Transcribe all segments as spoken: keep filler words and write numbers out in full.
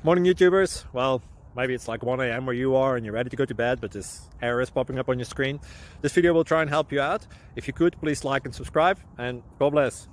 Morning YouTubers. Well, maybe it's like one A M where you are and you're ready to go to bed, but this error is popping up on your screen. This video will try and help you out. If you could, please like and subscribe, and God bless.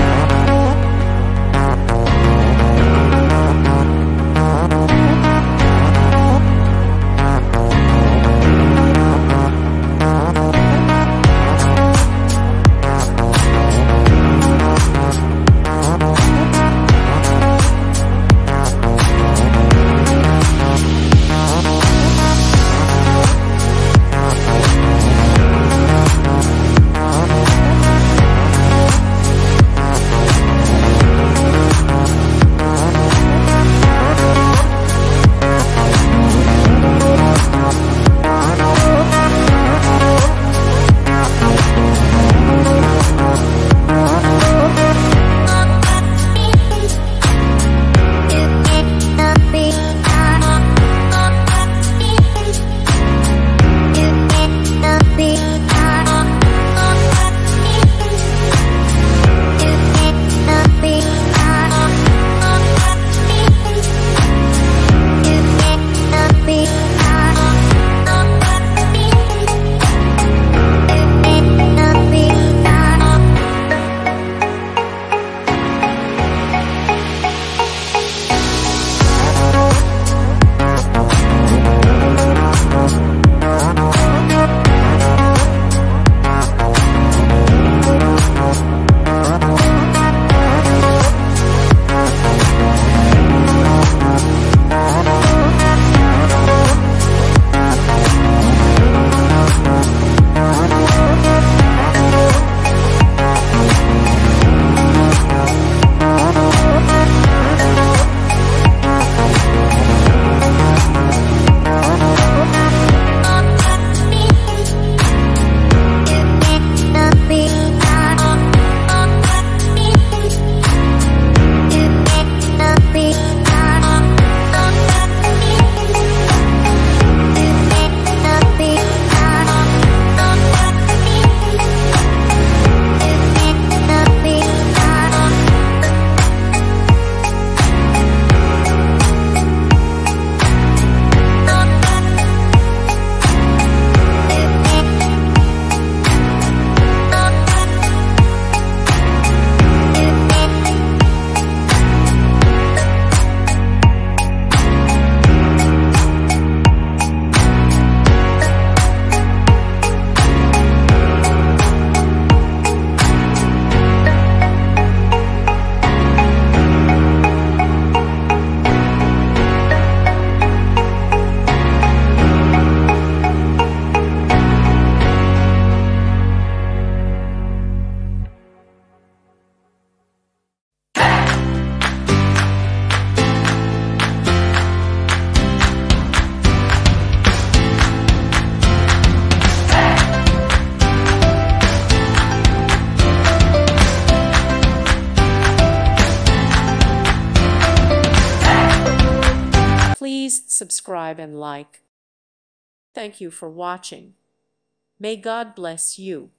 Please subscribe and like. Thank you for watching. May God bless you.